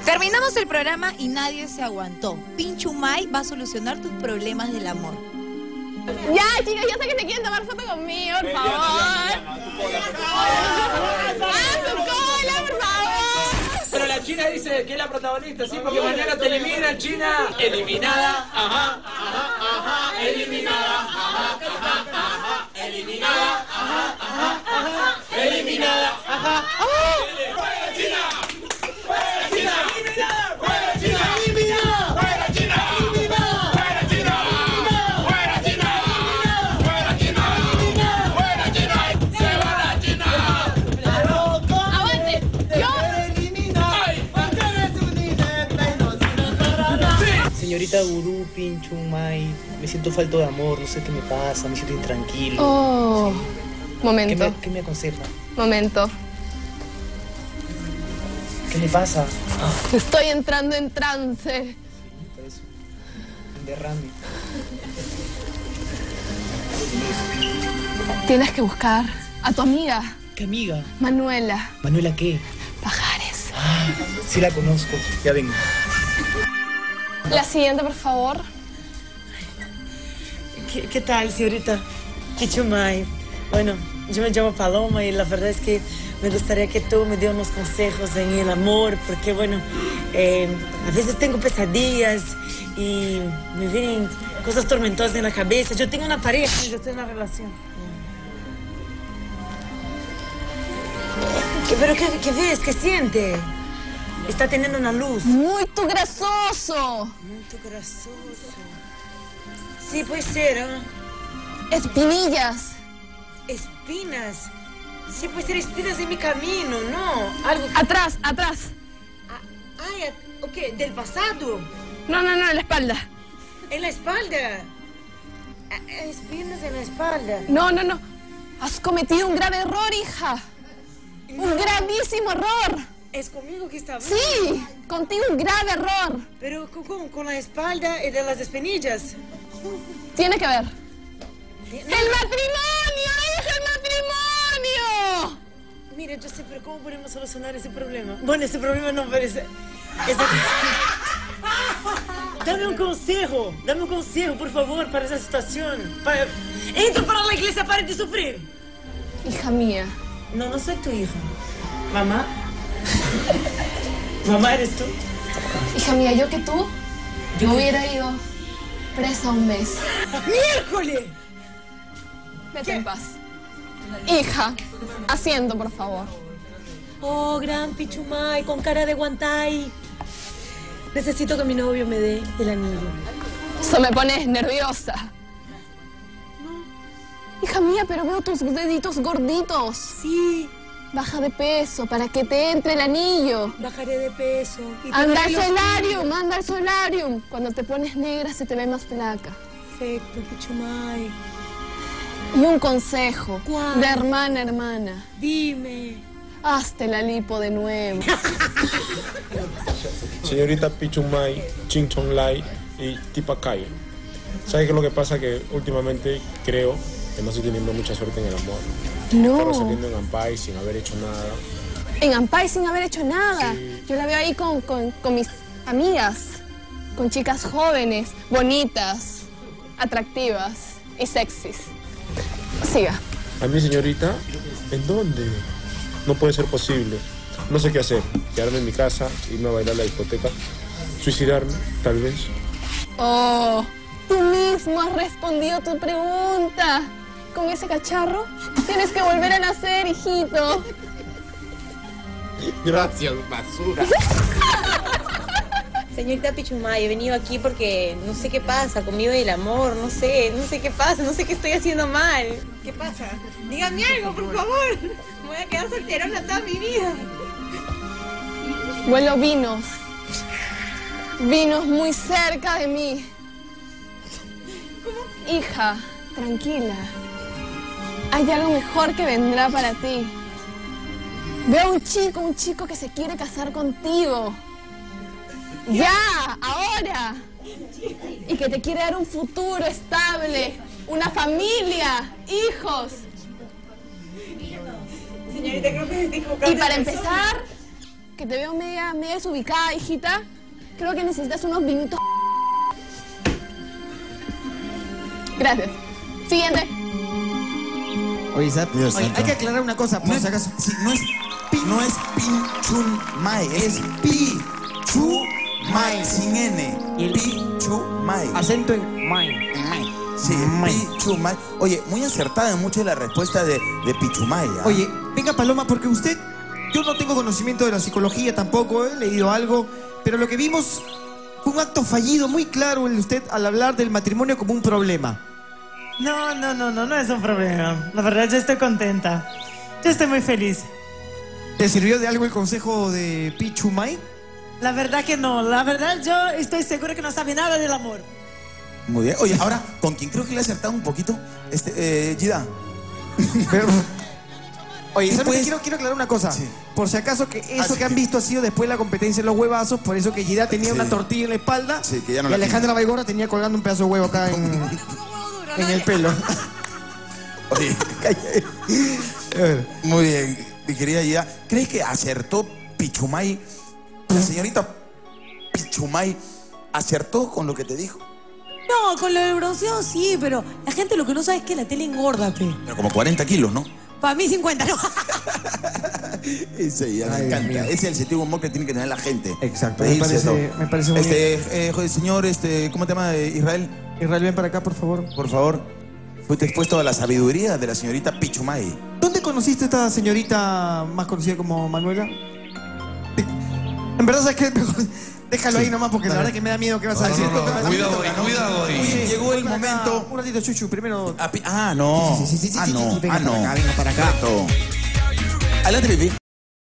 Terminamos el programa y nadie se aguantó. Pinchumay va a solucionar tus problemas del amor. Ya, chicos, yo sé que te quieren tomar foto conmigo, por favor. ¡Tu cola, por favor! Pero la China dice que es la protagonista, sí, porque mañana te eliminan, China. Eliminada, ajá, ajá, ajá, eliminada, ajá, ajá, ajá, eliminada, ajá, ajá, ajá, eliminada, ajá. ¡Fuera China! ¡Fuera China! ¡Eliminada! ¡Fuera China! ¡Eliminada! ¡Fuera China! ¡Eliminada! ¡Fuera China! ¡Fuera China! ¡Fuera China! ¡Fuera China! ¡Se va la China! ¡Avante! ¡Yo! Señorita Gurú, Pinchumay, me siento falto de amor, no sé qué me pasa, me siento intranquilo. Oh, momento. ¿Qué me aconseja? Momento. ¿Qué me pasa? Estoy entrando en trance. Por eso, un derrame. Tienes que buscar a tu amiga, ¿Qué amiga? Manuela ¿Manuela qué? Pajares. Ah, sí la conozco, ya vengo. La siguiente, por favor. ¿Qué tal, señorita Pinchumay? Bueno, yo me llamo Paloma y la verdad es que me gustaría que tú me dieras unos consejos en el amor, porque bueno, a veces tengo pesadillas y me vienen cosas tormentosas en la cabeza. Yo tengo una pareja y yo estoy en una relación. ¿Pero qué ves? ¿Qué siente? Está teniendo una luz. Muy tu grasoso. Muy grasoso. Sí, puede ser, ¿eh? Espinillas. Espinas. Sí, puede ser espinas en mi camino, ¿no? Algo... Atrás, atrás. Ay, ok, del pasado. No, en la espalda. En la espalda. Espinas en la espalda. No. Has cometido un grave error, hija. No. Un gravísimo error. ¿Es conmigo que está hablando? Sí, contigo un grave error. Pero con la espalda y de las espinillas. Tiene que ver. No. ¡El matrimonio, hija, el matrimonio! Mira, yo sé, pero ¿cómo podemos solucionar ese problema? Bueno, ese problema no parece... Dame un consejo, por favor, para esa situación. Entra para la iglesia, pare de sufrir. Hija mía. No soy tu hija. ¿Mamá? ¿Mamá eres tú? Hija mía, yo que tú, yo hubiera ido presa un mes. ¡Miércoles! Vete en paz. Hija, asiento, por favor. Oh, gran Pinchumay, con cara de guantay. Necesito que mi novio me dé el anillo. Eso me pones nerviosa. Hija mía, pero veo tus deditos gorditos. Sí, Baja de peso para que te entre el anillo. bajaré de peso. Y te Anda daré al los solarium, kilos. anda al solarium. Cuando te pones negra se te ve más flaca. Perfecto, Pinchumay. Y un consejo. ¿Cuál? De hermana a hermana. Dime. Hazte la lipo de nuevo. Señorita Pinchumay, Chinchonlay y Tipacay. ¿Sabes qué es lo que pasa? Que últimamente creo que no estoy teniendo mucha suerte en el amor. Estoy resolviendo en Ampay sin haber hecho nada. En Ampay sin haber hecho nada. Sí. Yo la veo ahí con mis amigas. Con chicas jóvenes, bonitas, atractivas y sexys. Siga. ¿A mí, señorita? ¿En dónde? No puede ser posible. No sé qué hacer. Quedarme en mi casa, irme a bailar a la discoteca, suicidarme, tal vez. Oh, tú mismo has respondido tu pregunta. Con ese cacharro tienes que volver a nacer, hijito. Gracias, basura. Señorita Pinchumay, he venido aquí porque no sé qué pasa conmigo y el amor, no sé qué pasa, no sé qué estoy haciendo mal. ¿Qué pasa? Dígame algo, por favor. Me voy a quedar solterona toda mi vida. Huelo vinos. Vinos muy cerca de mí. Hija, tranquila. Hay algo mejor que vendrá para ti. Veo un chico que se quiere casar contigo. ¡Ya! ¡Ahora! Y que te quiere dar un futuro estable, una familia, hijos. Señorita, creo que me estoy equivocando. Y para empezar, que te veo media desubicada, hijita. Creo que necesitas unos vinitos. Gracias. Siguiente. Oye, hay que aclarar una cosa, por si acaso. Sí, no es Pinchumay, es Pichumay, sin N. Pichumay. Acento en May. Sí, Pichumay. Oye, muy acertada en mucho la respuesta de Pichumay. ¿Ah? Oye, venga Paloma, porque usted... Yo no tengo conocimiento de la psicología tampoco, he leído algo, pero lo que vimos fue un acto fallido muy claro en usted al hablar del matrimonio como un problema. No es un problema. La verdad, yo estoy contenta. Yo estoy muy feliz. ¿Te sirvió de algo el consejo de Pichumay? La verdad que no. La verdad, yo estoy segura que no sabe nada del amor. Muy bien. Oye, ahora, con quien creo que le ha acertado un poquito, Gida. Pero... Oye, solamente quiero aclarar una cosa. Sí. Por si acaso que eso que han visto ha sido después de la competencia en los huevazos, por eso que Gida tenía una tortilla en la espalda que ya no y Alejandra Baigorra tenía colgando un pedazo de huevo acá en el pelo. Oye, muy bien, mi querida Gida. ¿Crees que acertó Pichumay? La señorita Pichumay acertó con lo que te dijo. No, con lo del bronceado sí, pero la gente lo que no sabe es que la tele engorda, pe. Pero como 40 kilos, ¿no? Para mí 50, ¿no? Ese ya me encanta. Ese es el sentido de humor que tiene que tener la gente. Exacto, me parece muy bien. Señor, ¿cómo te llama, Israel? Israel, ven para acá, por favor. Por favor. Fuiste expuesto a la sabiduría de la señorita Pichumay. ¿Dónde conociste a esta señorita más conocida como Manuela? En verdad, ¿sabes qué? Déjalo ahí nomás porque la verdad que me da miedo que vas a decir. Cuidado ahí. Llegó el momento. Un ratito, Chuchu, primero. No. Venga para acá. Adelante, Pipi.